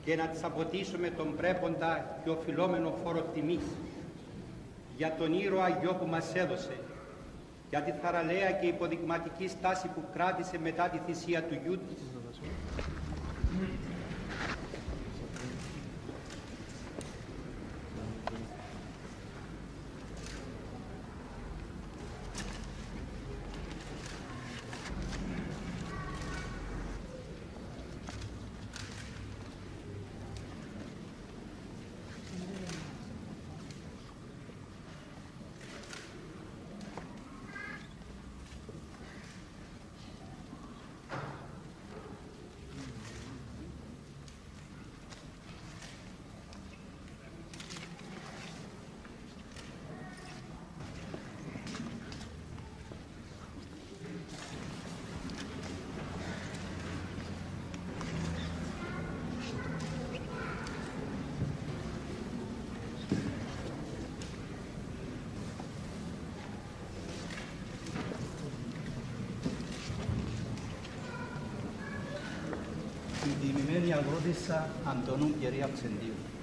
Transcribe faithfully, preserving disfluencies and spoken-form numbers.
και να της αποτίσουμε τον πρέποντα και οφειλόμενο φόρο τιμής για τον ήρωα γιο που μας έδωσε, για τη θαραλέα και υποδειγματική στάση που κράτησε μετά τη θυσία του γιού της. Την τιμημένη αγρότισσα Αντώνου Κερή Αυξεντίου.